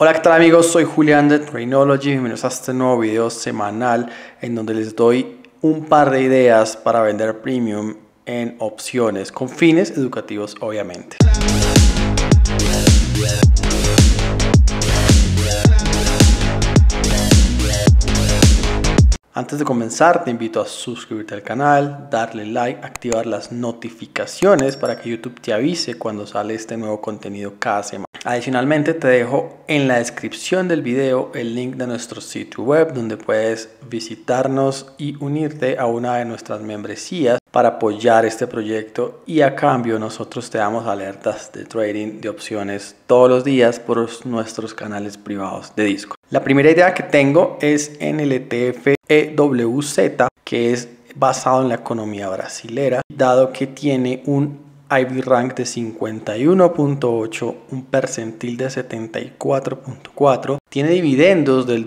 Hola, ¿qué tal amigos? Soy Julián de Trainology. Bienvenidos a este nuevo video semanal en donde les doy un par de ideas para vender premium en opciones con fines educativos, obviamente. Antes de comenzar, te invito a suscribirte al canal, darle like, activar las notificaciones para que YouTube te avise cuando sale este nuevo contenido cada semana. Adicionalmente, te dejo en la descripción del video el link de nuestro sitio web donde puedes visitarnos y unirte a una de nuestras membresías para apoyar este proyecto, y a cambio nosotros te damos alertas de trading de opciones todos los días por nuestros canales privados de Discord. La primera idea que tengo es en el ETF EWZ, que es basado en la economía brasilera, dado que tiene un IB rank de 51.8, un percentil de 74.4, tiene dividendos del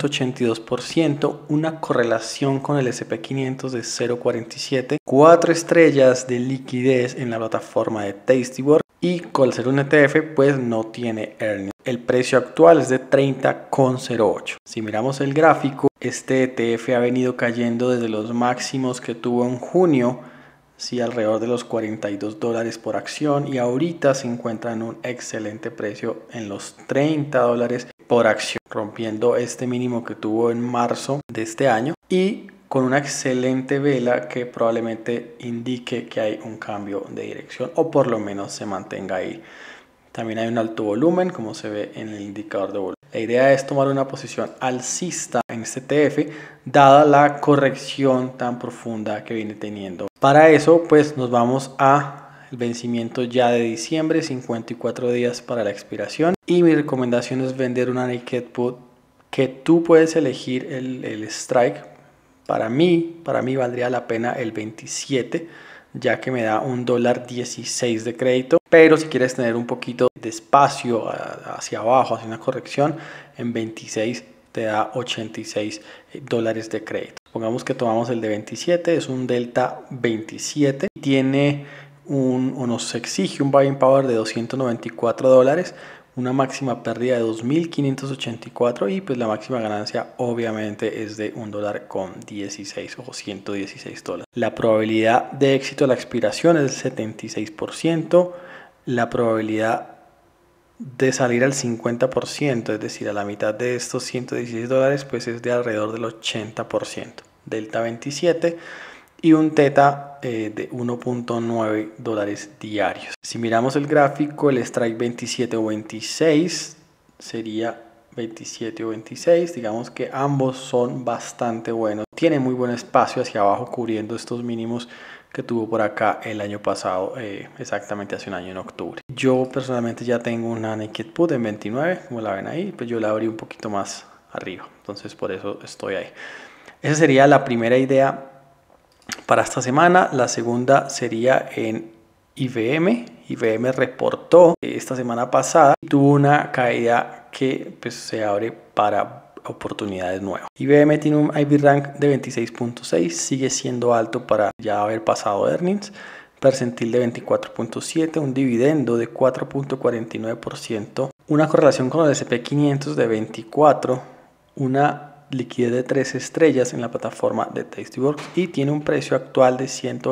2.82%, una correlación con el SP500 de 0.47, 4 estrellas de liquidez en la plataforma de Tastyboard, y con ser un ETF pues no tiene earnings. El precio actual es de 30.08. Si miramos el gráfico, este ETF ha venido cayendo desde los máximos que tuvo en junio, sí, alrededor de los $42 por acción, y ahorita se encuentra en un excelente precio en los $30 por acción, rompiendo este mínimo que tuvo en marzo de este año y con una excelente vela que probablemente indique que hay un cambio de dirección o por lo menos se mantenga ahí. También hay un alto volumen, como se ve en el indicador de volumen. La idea es tomar una posición alcista en este ETF, dada la corrección tan profunda que viene teniendo. Para eso, pues nos vamos a el vencimiento ya de diciembre, 54 días para la expiración. Y mi recomendación es vender una naked put que tú puedes elegir el strike. Para mí valdría la pena el 27, ya que me da $1.16 de crédito. Pero si quieres tener un poquito de espacio hacia abajo, hacia una corrección, en 26 te da $86 de crédito. Pongamos que tomamos el de 27, es un delta 27, tiene nos exige un buying power de $294, una máxima pérdida de 2.584 y pues la máxima ganancia obviamente es de $1.16 o $116. La probabilidad de éxito de la expiración es del 76%, la probabilidad de salir al 50%, es decir, a la mitad de estos $116, pues es de alrededor del 80%. Delta 27 y un teta de $1.9 diarios. Si miramos el gráfico, el strike 27 o 26 sería 27 o 26, digamos que ambos son bastante buenos. Tiene muy buen espacio hacia abajo cubriendo estos mínimos que tuvo por acá el año pasado, exactamente hace un año en octubre. Yo personalmente ya tengo una naked put en 29, como la ven ahí, pues yo la abrí un poquito más arriba, entonces por eso estoy ahí. Esa sería la primera idea para esta semana. La segunda sería en IBM. IBM reportó esta semana pasada y tuvo una caída que pues se abre para oportunidades nuevas. IBM tiene un IB rank de 26.6, sigue siendo alto para ya haber pasado earnings, percentil de 24.7, un dividendo de 4.49%, una correlación con el SP500 de 24, una liquidez de 3 estrellas en la plataforma de Tastyboard y tiene un precio actual de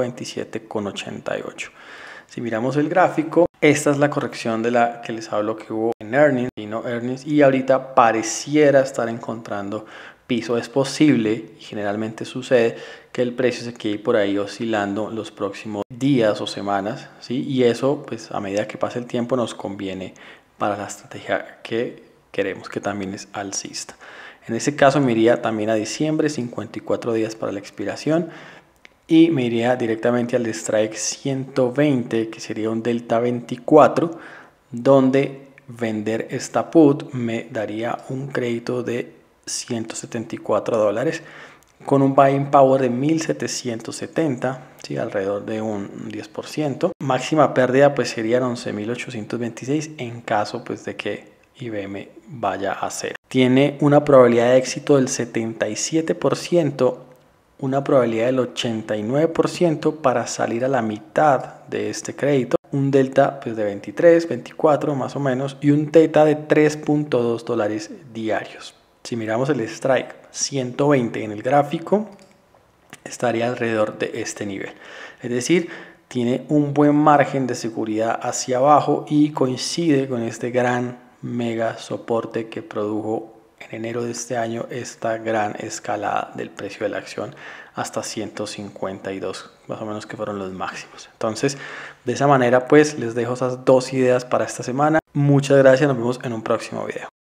127.88. Si miramos el gráfico, esta es la corrección de la que les hablo que hubo en earnings y no earnings, y ahorita pareciera estar encontrando piso. Es posible y generalmente sucede que el precio se quede por ahí oscilando los próximos días o semanas, ¿sí? Y eso pues a medida que pase el tiempo nos conviene para la estrategia que queremos, que también es alcista. En ese caso me iría también a diciembre, 54 días para la expiración, y me iría directamente al strike 120, que sería un delta 24, donde vender esta put me daría un crédito de $174 con un buying power de 1770, ¿sí? Alrededor de un 10%. Máxima pérdida pues serían 11.826 en caso pues de que IBM vaya a cero. Tiene una probabilidad de éxito del 77% una probabilidad del 89% para salir a la mitad de este crédito, un delta pues, de 23, 24 más o menos y un teta de 3.2 dólares diarios. Si miramos el strike 120 en el gráfico, estaría alrededor de este nivel. Es decir, tiene un buen margen de seguridad hacia abajo y coincide con este gran mega soporte que produjo en enero de este año esta gran escalada del precio de la acción hasta 152, más o menos, que fueron los máximos. Entonces, de esa manera pues les dejo esas dos ideas para esta semana. Muchas gracias, nos vemos en un próximo video.